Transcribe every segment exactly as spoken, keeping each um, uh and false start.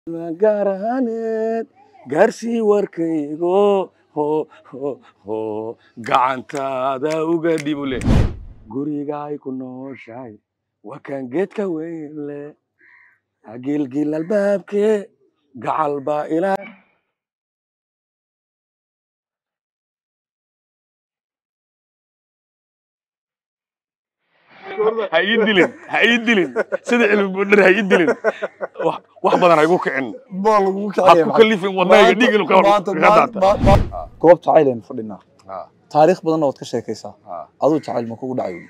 Gaarahaneed gaarsii warkaygo ho ho ho gacantaada uga dhib leh gurigaay ku nooshahay waa kan geedka weyn leh hagilgil albaabkee gacal baa ilaa ha ii dilin ha ii dilin sida cilmi buudhar ha ii dilin wax badan ha igu kicin ما لو ha ku kalifin wadnaaga dhiig inuu ka hor goob jacayl aynu fadhinaa taariikh badan oo ka sheekaysaa aduu jacayl ma kugu dhacayo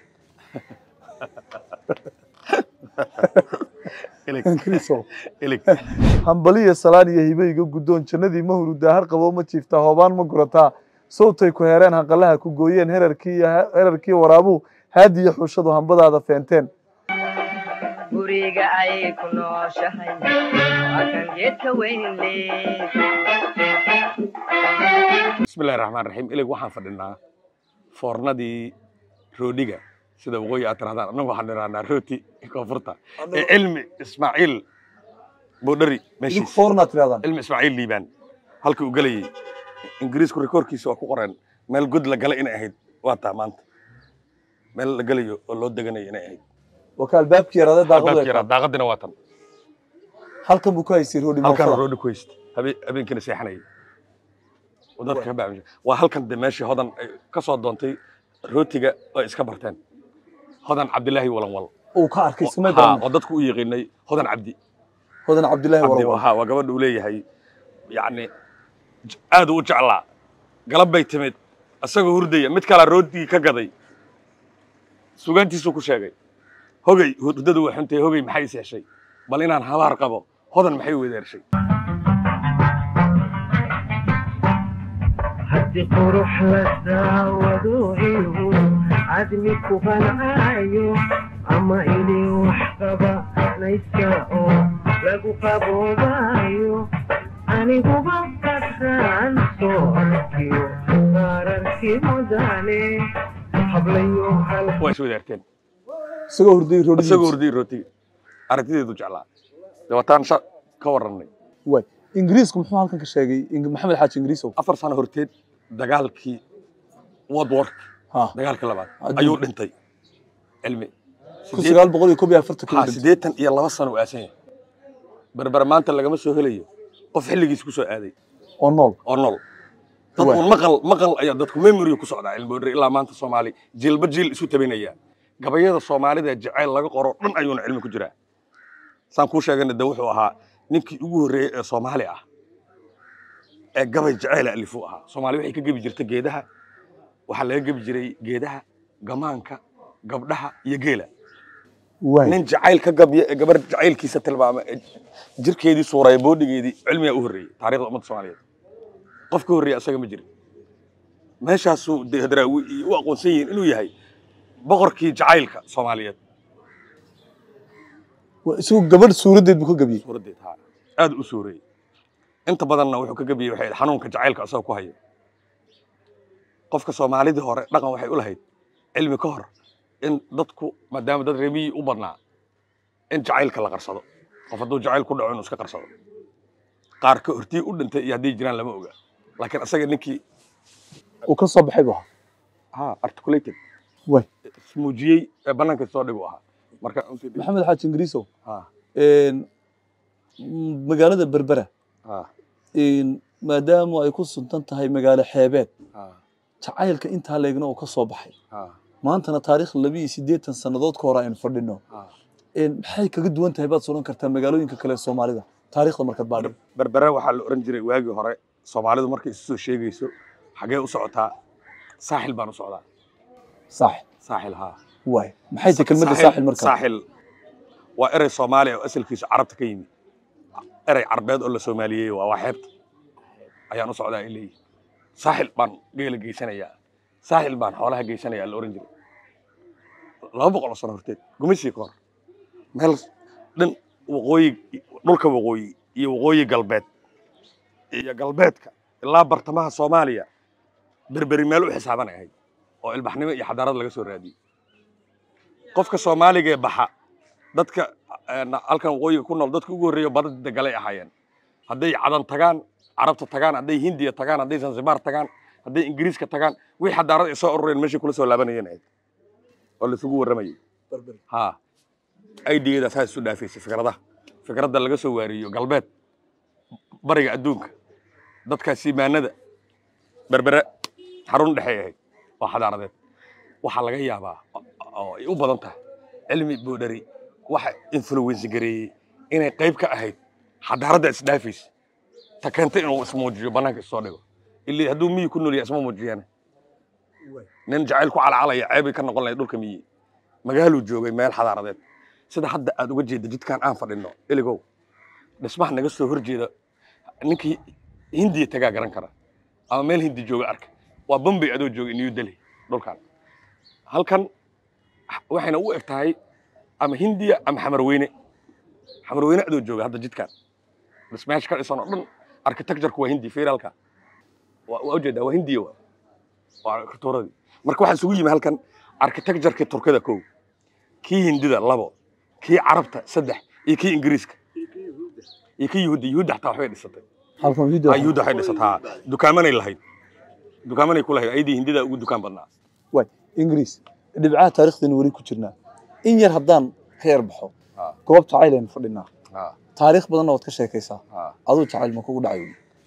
ilig hambaliya salaan iyo hibayga guddoon jannadii ma hurudaa har qabo ma jiiftaa hoobaan ma gurataa sawtay ku heereen hanqalaha ku gooyeen herarkii herarkii waraabuhu haadiyo xushadu hambadaada feenteen guriga ay ku nooshahay waa kan geedka weyn leh bismillahi raxmaan raxiim ilig waxaan fadhinaa foornadii roodhiga sida waqooyi aad tirahdaan annagu waxaan dhirahnaa rooti koonfurta ee cilmi ismaaciil buudhari meeshiis foorna tirahdaan cilmi ismaaciil liibaan halkii uu galayay ingiriisku rikoorkiisa waa ku qoran meel god la galay inay ahayd waa taa maanta meel la galayo oo loo deganayo inay ahayd wakaal baabkii yaraada daaqadu daaqadina waa tan halkan buu ku haystay roodhi halkan roodhi ku haystay habeenkina seexanayay wadadka ka baabiyo waa halkan de meeshii hodan ka soo doontay rootiga oo iska barteen hodan cabdilaahi walanwal uu ka arkay samee ha oo dadku u yaqaanay hodan cabdi hodan cabdilaahi walanwal ha waa gabadha uu leeyahay yaani aad u jeclaa galab bay timid asagoo hurdaya mid kala rooti ka gaday suugaantiisu ku sheegay hogay hurdadu waa xuntay hogay maxay seeshay bal inaan habaar qabo hodan maxay weedeershay haddi qurux la daawado inuu cadmi ku qancaayo ama inay wax qaba nayska oo lagu qaboobayo aniguba kasaan soo arkiyo qaararkii mudane hablayo hal waa isweedeerteen isagoo hurday roodhi isagoo hurday rooti aragtideedu jeclaa dawataan sha ka warranay way ingiriisku muxuu halkan ka sheegay maxamed xaaji ingiriis oo afar sano horteed dagaalkii world war dagaalka labaad ayuu dhintay cilmi kun sagaal boqol iyo koob iyo afartan ha sideetan iyo laba sano aasan yahay barbar maanta lagama soo helayo qof xilligiis ku soo aaday oo nool oo nool dad uu maqal maqal ayaa dadku memory ku socdaa cilmi buudhari ilaa maanta Soomaali jilba jil isu tabanaya gabayada Soomaalida jacayl laga qoro dhan ayuuna cilmi ku jiraa saan ku sheeganay da wuxuu ahaa ninkii ugu horeeyay ee Soomaali ah ee gabay jacayl alifu ahaa Soomaali waxay ka gabi jirtay geedaha waxa laga gabi jiray geedaha gamaanka gabdhaha iyo geela nin jacayl ka gabiya gabar jacaylkiisa tilmaamay jirkeedii suuray boodigeedii cilmiga u horeeyay taariikhda ummadda Soomaaliyeed qof ka horeeyay asaga ma jirin meeshaas uu hadraawi u aqoonsan yihiin inuu yahay boqorkii jacaylka Soomaaliyeed isagoo gabadh suuradeed buu ka gabiyay suuradeed ha aad u suuray inta badanna wuxuu ka gabiyay waxay xanuunka jacaylka asoo ku hayo qofka Soomaalida hore dhaqan waxay u lahayd cilmi ka hor in dadku maadaama dad reebi u badnaa in jacaylka la qarsado qof hadduu jacayl ku dhaco inuu iska qarsado qaar ka hortii u dhintay iyo haddii jiraan lama oga laakiin asaga ninkii uu ka soo baxay buu ha articulated way muujiyay banaanka soo dhigo ahaa marka maxamed xaaji ingiriis oo ha een magaalada berbera ha een maadaama ay ku suntan tahay magaalo xeebeed ha jacaylka inta leegna oo ka soo baxay ha maantana taariikh laba iyo siddeetan sanadood ka hor aynu fadhino een maxay kaga duwan tahay baad soo kartaa magaalooyinka kale ee Soomaalida taariikhda markaad baadho berbera waxa la oran jiray waagi hore Soomaalidu markay isu soo sheegayso xagee u socotaa saaxil baan u socdaa saaxil saaxil ha way maxay tahay kelmadda saaxil markaa saaxil waa eray Soomaali oo asalkiisu carabta ka yimid eray carbeed oo la Soomaaliyay waa xeebta ayaan u socdaa ilay saaxil baan geela geysanayaa saaxil baan xoolaha geysanayaa la oran jiray laba boqol sano horteed gumeysi koor meel dhan waqooyi dhulka waqooyi iyo waqooyi galbeed iyo galbeedka ilaa bartamaha Soomaaliya berberi meel u xisaabanay oo ilbaxnimo iyo xadaarad laga soo raadiyay qofka Soomaaliga ee baxa dadka halkan waqooyiga ku nool dadka ugu horeeyo badda galay ahaayeen hadday cadan tagaan carabta tagaan hadday hindiya tagaan hadday zanzibar tagaan hadday ingiriiska tagaan wixii xadaarad ay soo urureen meeshii kula soo laabanayeen ahayd oo la isugu warramayay ha aydigeeda saas isu dhaafaysay fikradaha fikradda laga soo waariyo galbeed bariga adduunka dadka siimaanada berbere xarun dhexe ahayd oo xadaaradeed waxaa laga yaabaa oo ay u badan tahay cilmi boodhari waxa influence gareeyay inay qayb ka ahayd xadaaradda isdhaafaysa ta keentay inuu ismuujiyo bannaanka isoo dhigo ilaa hadduu miyi ku nool yahay isma muujiyaan nin jacayl ku calacalaya ceebay ka noqon lahayd dhulka miyi magaaluu joogay meel xadaaradeed sida hadda aad uga jeeda jidkaan aan fadhino iligow dhismaha naga soo horjeeda ninkii hindiya tagaa garan kara ama meel hindi jooga arka waa bombay adoo joogay new delhi dhulkan halkan waxayna u eg tahay ama hindiya ama xamarweyne xamarweyne adoo jooga hadda jidkaan dhismayaasha ka dhisan oo dhan architecture-ku waa hindi feeralka waa ujeedaa waa hindiya waa waa arkitektuuradii marka waxaa isugu yimi halkan architecture-kii turkida kow kii hindida labo kii carabta saddex iyo kii ingiriiska iyo kii yuhuudda yuhuudda xataa waxbay dhisatay halkan yuhuudda waxay dhisataa dukaamanay lahayd dukaamanay ku lahayd ayadii hindida ugu dukaan badnaa way ingiriis dhibcaha taariikhdan weli ku jirnaa in yar haddaan ka yar baxo goobta caylan fadhinaa taariikh badanna waad ka sheekaysaa aduu jacayl ma kugu dhacay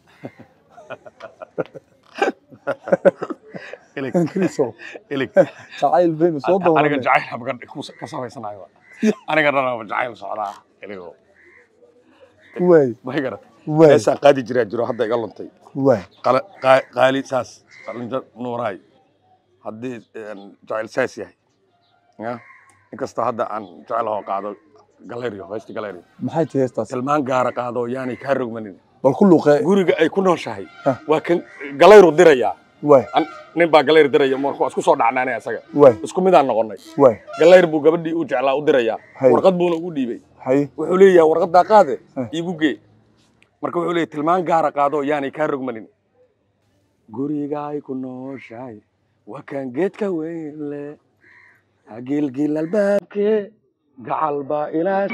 ingiriiso ilig jacayl baynu soo dooranay aniga jacayl habgan ka samaysanayo aniga dhanaba jacayl socdaa iligo way way garat way heesaan qaadi jiraa jiro hadda iga luntay way qaali saas qalinta nuuraay haddii jacayl saas yahay ya inkastoo hadda aan jacayl hoo qaado galeeriyo heesti galeeriyo maxay tahay heestaas tilmaan gaara qaado yaanay kaa rogmanin bal ku luuqee guriga ay ku nooshahay waa kan galeyru dirayaa way nin baa galeyr diraya markuu isku soo dhacnaanay asaga way isku mid aan noqonay way galeyr buu gabadhii u jeclaa u dirayaa warqad buuna ugu dhiibay hay wuxuu leeyahay warqaddaa qaade iigu gee marka wuxuu leeyahay tilmaan gaara qaado yaanay kaa rogmanin guriga ay ku nooshahay waa kan geedka weyn leh hagilgil albaabkee gacal baa ilaa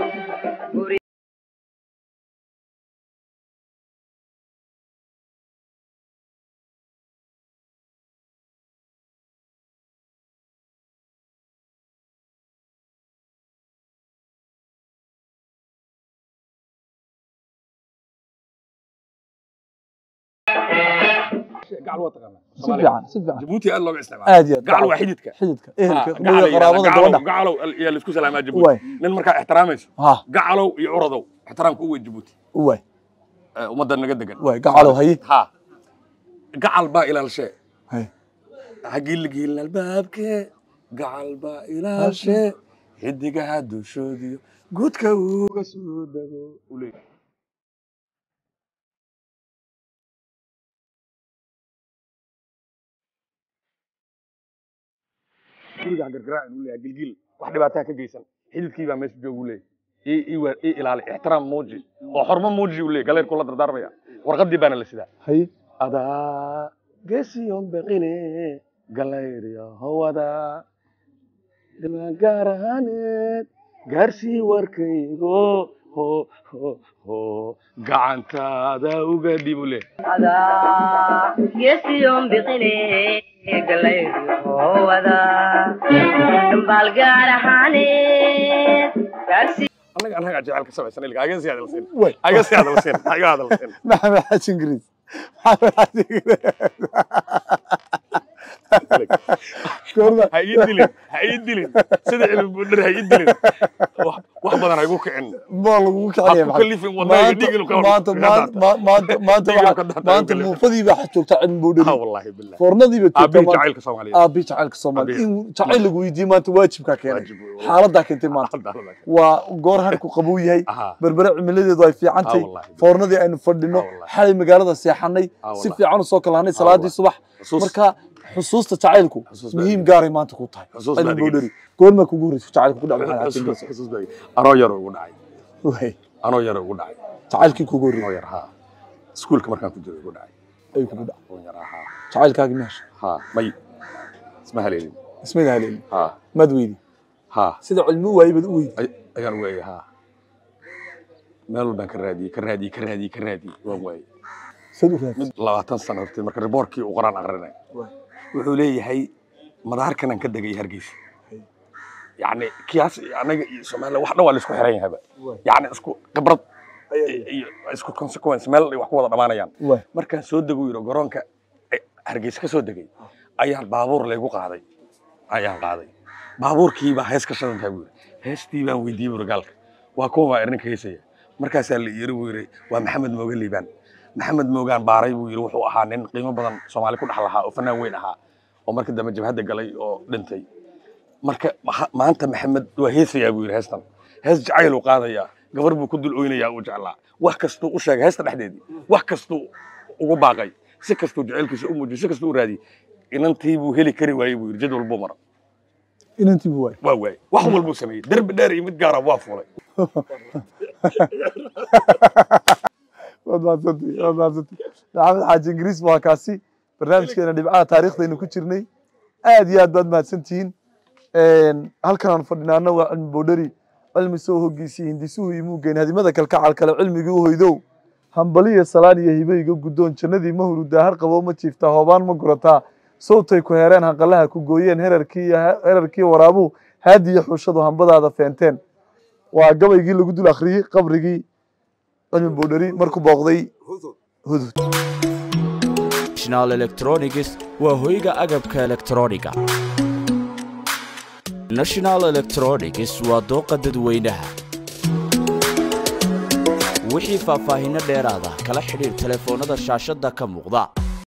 قاع الوطن سبعان سبعان جيبوتي الله استعمال عادي قاع الوحيدك حديدك ايه قرابه قاعلوا قاعلوا يا اللي اسكو سلام جيبوتي نن marka احتراميس قاعلوا iyo curadow احترامku u Djibouti way umada naga degan way قاعلوا hay ha قاعل با الى الشيء hay hagil gil albaabke قاعل با الى الشيء hidiga dushoodiyo gudka uga soo dago ulay guriga gargaraac inuu leeyahay gilgil wax dhibaato ka geysan xididkii baa meesha joog u leeyahay ii ii ilaali ixtiraam muuji oo xormo muuji u leeyahay galeer kula dardaarmaya warqadii baana la sidaa hay adaa geesiyon beqine galeer ya hawada dilaan gaarahaneed gaarsii warkaygo ho ho ho gacantaada uga dhib u leeyahay adaa geesiyon beqine galeer hawada dambal gaarahaane gaarsi anaga anaga jacayl ka samaysan ilaa aga siyaad la siin aga siyaad la siin aga hadal siin maxamed xasan ingiriis maxamed xasan كورنا هيدلين هيدلين سيد البندر هيدلين واحد بدنا يقول كأن ما لو كعليه كلف والله يديك له ما انت ما ما ما انت ما انت ما انت مو فدي بحث جوجتا عند بودري اه والله بالله فورنادي بتجوجتا ابي جعلك صومالي ابي جعلك صومالي ان جعل لو يدي ما انت واجبك كان حالتك انت ما وغورهن ku qabow yahay berbera cimiladeedu ay fiican tahay foornadii aynu fadhino xalay magaalada seexanay si fiican u soo kalaanay salaadii subax marka xusuusta jacaylku muhiim gaar ah maanta ku tahay aynu boodari goorma kugu horeysay jacaylku ku dhacay xusuus bay anoo yar ugu dhacay way anoo yar ugu dhacay jacaylkii kugu horeeyay yar ha iskuulka markaan ku jiray ugu dhacay ay kugu dhacay oo yar ha jacaylkaaga meesh ha may isma haleelin isma haleelin ha madweydi ha sida cilmi waayibad u weeyay ayaan weeyay ha meel baan ka raadiyay ka raadiyay ka raadiyay ka raadiyay waan waayay sidoo kale labaatan sano hortay marka reportkii uu qoraan aqrinay wuxuu leeyahay madaarkan aan ka dagay Hargeysa يعني كياس يعني سومالي واحد waa la isku xiran yahay يعني isku khibrad iyo isku consequence meel wax ku wada dhamaanayaan markaan soo dago yiro garoonka Hargeysa ka soo dagay ayaan baabuur leegu qaaday ayaan qaaday baabuurkii baa hees ka shadan tahay heestii baan weydiiyay burgalka waa kuma irinka heesaya markaas la yiri wiiray waa Maxamed Moogan Liibaan Maxamed Moogan baaray buu yiri wuxuu ahaa nin qiimo badan Soomaali ku dhaxlaha oo fanaan weyn ahaa oo markii dambe jabhada galay oo dhintay marka maanta Maxamed waa heesaya buu yiri heestan hees jacayl uu qaadaya gabar buu ku dul ooynaya oo jeclaa wax kasto u sheegay heesta dhexdeedii wax kasto ugu baaqay si kasto jacaylkiisa u muujiyo si kasto u raadi inantii buu heli kari waayay buu yiri jadwal buu mara inantii buu waay waa waay wax walba sameeyay darbi dheer iyo mid gaar ah waa fuulay wadaad sadii wadaad sadii Maxamed Xaaji Ingiriis waa kaasi barnaamijkeena dhibcaha taariikhdayna ku jirnay aad iyo aad baad mahadsantihiin een halkan aan fadhinaana waa cilmi boodari cilmi soo hogiisii hindisuhu iyo muugeyn hadimada kalkacal kale cilmigii u hoydow hambaliya salaan iyo hibayga gudoon jannadii ma hurudaa har qabo ma jiifta hoobaan ma gurataa sawtay ku heereen hanqalaha ku gooyeen herarkii herarkii waraabu haadiya xushadu hambadaada feenteen waa gabaygii lagu dul akhriyay qabrigii cilmi boodari markuu booqday hudud National Electronics waa hoyga agabka elektrooniga National Electronics waa dooqa dadweynaha wixii faahfaahin dheeraad ah kala xiriir telefoonada shaashada ka muuqda